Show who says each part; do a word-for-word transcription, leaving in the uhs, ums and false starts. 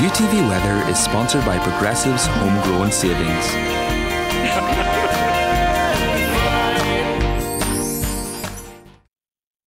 Speaker 1: U T V Weather is sponsored by Progressive's Homegrown Savings.